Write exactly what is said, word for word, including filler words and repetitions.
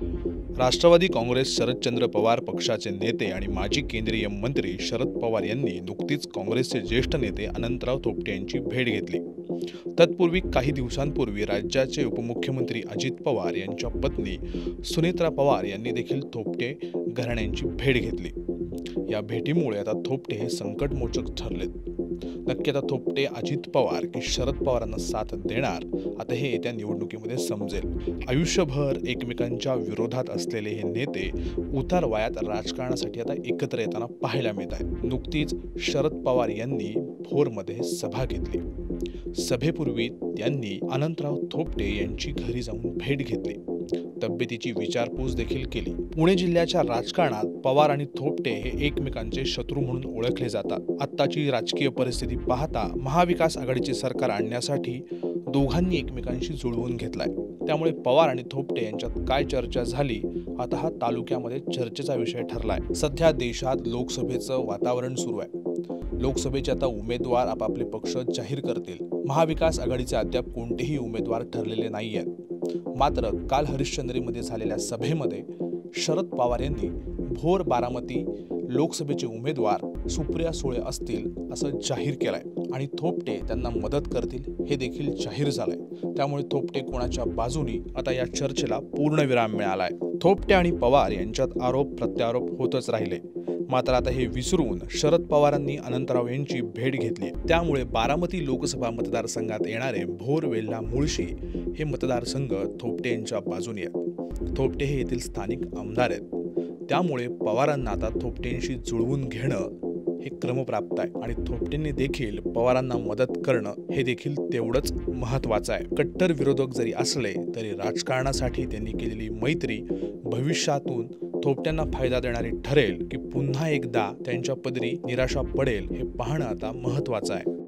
राष्ट्रवादी काँग्रेस शरदचंद्र पवार पक्षाचे नेते आणि माजी केंद्रीय मंत्री शरद पवार यांनी नुकतीच काँग्रेसचे ज्येष्ठ नेते अनंतराव थोपटे यांची भेट घेतली। तत्पूर्वी काही दिवसांपूर्वी राज्याचे उपमुख्यमंत्री अजित पवार यांच्या पत्नी सुनेत्रा पवार यांनी देखील थोपटे घराण्यांची भेट घेतली। या भेटीमुळे आता थोपटे हे संकटमोचक ठरलेत। नक्की आता थोपटे अजित पवार की शरद पवारांना साथ देणार, आता हे येत्या निवडणुकीमध्ये समजेल। आयुष्यभर एकमेकांच्या विरोधात असलेले हे नेते उतार वयात राजकारणासाठी आता एकत्र येताना पाहायला मिळत आहेत। नुकतीच शरद पवार यांनी भोरमध्ये सभा घेतली। सभेपूर्वी त्यांनी अनंतराव थोपटे यांची घरी जाऊन भेट घेतली, तब्येतीची विचारपूस देखील केली। पुणे जिल्ह्याच्या राजकारणात पवार आणि थोपटे हे एकमेकांचे शत्रू म्हणून ओळखले जातात। आत्ताची राजकीय परिस्थिती पाहता महाविकास आघाडीचे सरकार आणण्यासाठी दोघांनी एकमेकांशी जुळवून घेतलाय। त्यामुळे पवार आणि थोपटे यांच्यात काय चर्चा झाली, आता हा तालुक्यामध्ये चर्चेचा विषय ठरलाय। सध्या देशात लोकसभेचं वातावरण सुरू आहे। लोकसभेचे आता उमेदवार आपापले पक्ष जाहीर करतील। महाविकास आघाडीचे अद्याप कोणतेही उमेदवार ठरलेले नाही आहेत। मात्र काल हरिश्चंद्रीमध्ये झालेल्या सभेमध्ये शरद पवार यांनी भोर बारामती लोकसभेचे उमेदवार सुप्रिया सुळे असतील असं जाहीर केलंय आणि थोपटे त्यांना मदत करतील हे देखील जाहीर झालंय। त्यामुळे थोपटे कोणाच्या बाजूनी, आता या चर्चेला पूर्णविराम मिळालाय। थोपटे आणि पवार यांच्यात आरोप प्रत्यारोप होतच राहिले। मात्र आता हे विसरून शरद पवारांनी अनंतराव यांची भेट घेतली। त्यामुळे बारामती लोकसभा मतदारसंघात येणारे भोर, वेल्हा, मुळशी हे मतदारसंघ थोपटे यांच्या बाजूने आहेत। थोपटे हे येथील स्थानिक आमदार आहेत। त्यामुळे पवारांना आता थोपटेंशी जुळवून घेणं हे क्रमप्राप्त आहे आणि थोपटेंनी देखील पवारांना मदत करणं हे देखील तेवढंच महत्त्वाचं आहे। कट्टर विरोधक जरी असले तरी राजकारणासाठी त्यांनी केलेली मैत्री भविष्यातून थोपट्यांना फायदा देणारी ठरेल की पुन्हा एकदा त्यांच्या पदरी निराशा पडेल हे पाहणं आता महत्त्वाचं आहे।